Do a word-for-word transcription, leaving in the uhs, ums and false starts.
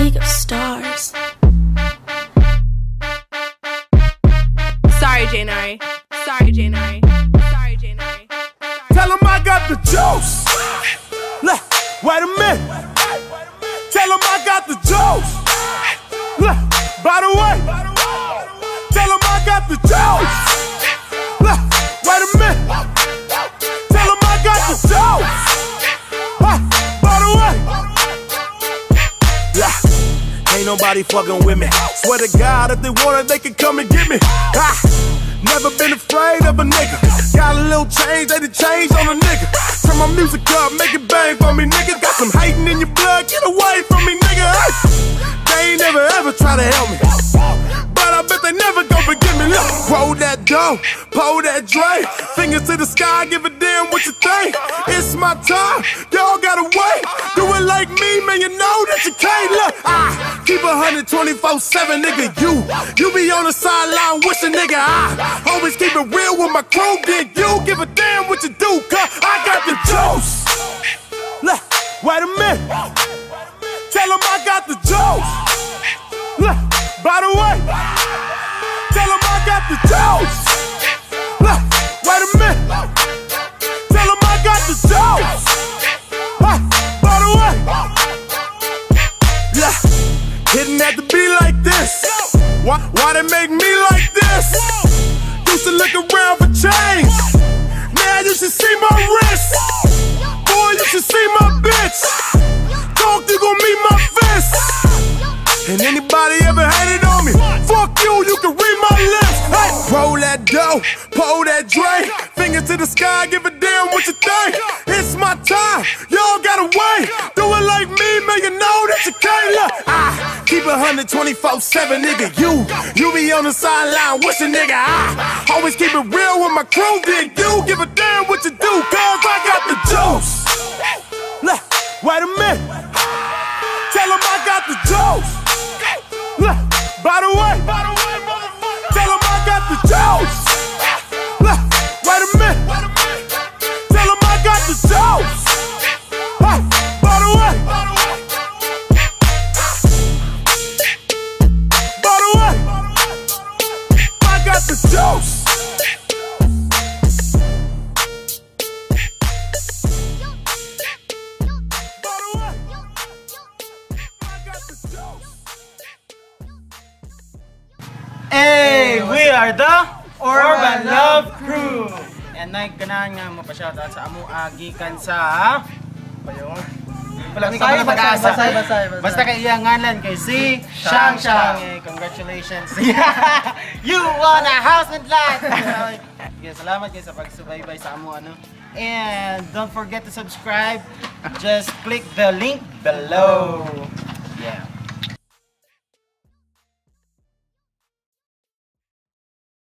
league of stars. Sorry, Janari. Sorry, Janari. Sorry, Janari. Tell him I got the juice. Look, wait a minute. Tell him I got the juice. Look, by the way. Tell him I got the juice. Look, wait a minute. Tell him I got the juice. Huh, by the way. Yeah, ain't nobody fucking with me. Swear to God, if they want it, they can come and get me. Ah. Never been afraid of a nigga. Got a little change, they done changed on a nigga. Turn my music up, make it bang for me, nigga. Got some hating in your blood, get away from me, nigga. They ain't never ever try to help me, but I bet they never gon' forgive me. Look, roll that dough, pull that Dre. Fingers to the sky, give a damn what you think. It's my time, y'all gotta wait. Do it like me, man, you know that you can't. Look, I keep a hundred twenty-four seven, nigga. You, you be on the sideline wishing, nigga. I always keep it real with my crew. Then you give a damn what you do, cause I got the juice. Look, wait a minute. Tell him I got the juice. Look, by the way. Tell him I got the juice. Look, wait a minute. Tell him I got the juice. Huh, by the way. Yeah, didn't have to be like this. Why, why they make me like this? Used to look around for change. Now you should see my wrist. Boy, you should see my bitch. Talk, you gon' meet my fist. And anybody ever hated on me, fuck you, you can read my lips. Hey, roll that dough, pull that Dre. Fingers to the sky, give a damn what you think. It's my time, y'all gotta wait. Do it like me, man, you know that you can't. Look, I keep a hundred twenty-four seven, nigga. You, you be on the sideline wishing, nigga. I always keep it real with my crew. Then you give a damn what you do, cause I got the juice. Look, wait a minute. Tell him I got the juice. Look, by the way, tell him I got the juice. Look, wait a minute. Tell him I got the juice. Huh, by the way. By the way, I got the juice. Hey, we are the Urban Love Crew. And nagkanahan nga mo pa shoutout sa amo agikan sa Payon. Wala ni ka pala pag-asa. Basay, basay, basay. Basta kay iyang ngalan kay si Shang Shang. Eh, congratulations. You won a house with lot. Okay, salamat guys sa pagsubaybay sa amo ano. And don't forget to subscribe. Just click the link below.